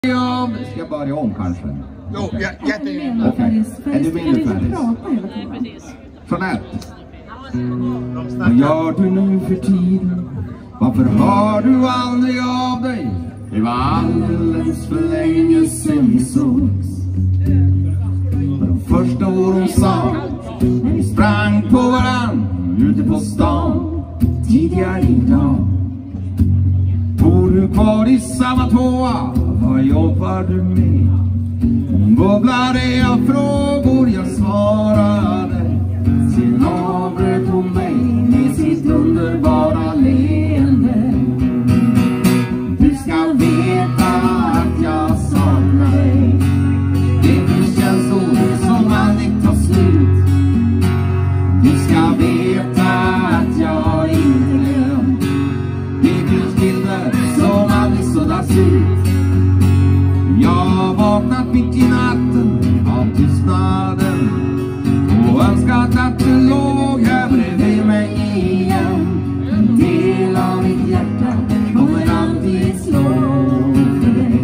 Ja, ska jag börja om kanske? Jo, jättegärna. Okej, är du mindre färdig? Sån här. Vad gör du nu för tiden? Varför hör du aldrig av dig? Det var alldeles för länge sedan vi sågs. De första åren sa när vi sprang på varann ute på stan tidigare idag. Bor du kvar i samma tvåa? Vad jobbar du med? Hon bubblade av frågor, jag svarade. Sen avbröt hon mig med sitt underbara leende. Du ska veta att jag saknar dig. Det finns känslor som aldrig tar slut. Du ska veta att jag inte glömt. Det finns bilder som aldrig suddas ut. Jag har vaknat mitt i natten av tystnaden och önskat att du låg här bredvid mig igen. En del av mitt hjärta kommer alltid slå för dig.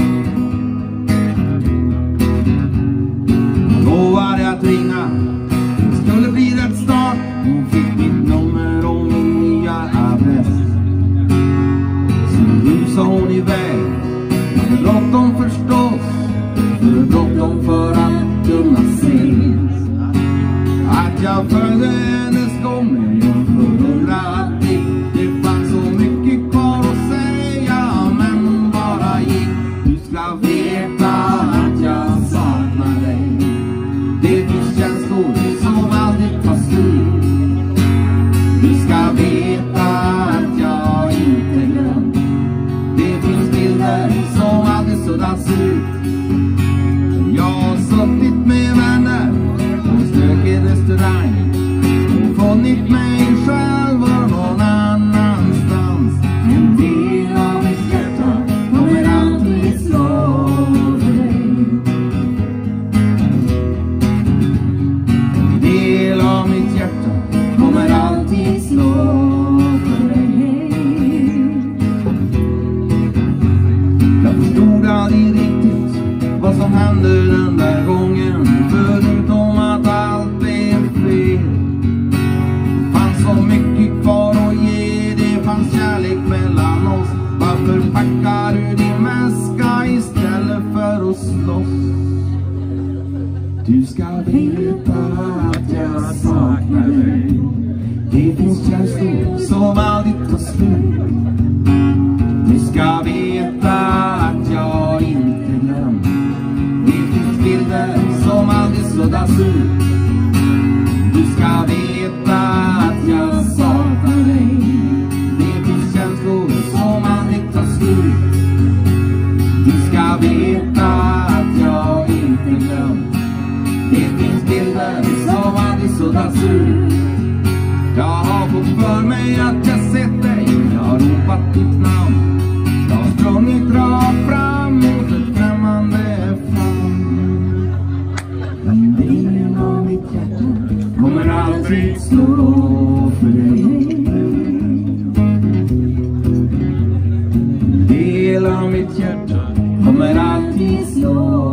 Jag lovade att ringa, det skulle bli rätt snart. Hon fick mitt nummer och min nya adress. Sen rusade hon iväg. Bråttom förstås, för bråttom för att kunna se att jag följde hennes gånger. Jag förundrar att det fanns så mycket kvar att säga, men hon bara gick. Du ska veta att jag saknar dig. Det finns känslor som aldrig tar slut. Du ska veta att jag inte glömt. Det finns bilder som aldrig suddas ut. Jag har suttit med vänner på en stökig restaurang och funnit mig själv någon annanstans. En del av mitt hjärta kommer alltid slå för dig. En del av mitt hjärta kommer alltid slå för dig. Jag förstod aldrig riktigt vad som hände den där gången, förutom att allt blev fel. Det fanns så mycket kvar att ge, det fanns kärlek mellan oss. Varför packar du din väska istället för att slåss? Du ska veta att jag saknar dig. Det finns känslor som aldrig tar slut. Du ska veta att jag inte glömt. Det finns bilder som aldrig suddas ut. Du ska veta att jag saknar dig. Det finns känslor som aldrig tar slut. Du ska veta att jag inte glömt. Det finns bilder som aldrig suddas ut. Jag har fått för mig att jag sett dig. Jag har ropat ditt namn. Jag har sprungit rakt fram mot ett främmande famn. En del av mitt hjärta kommer alltid slå för dig. En del av mitt hjärta kommer alltid slå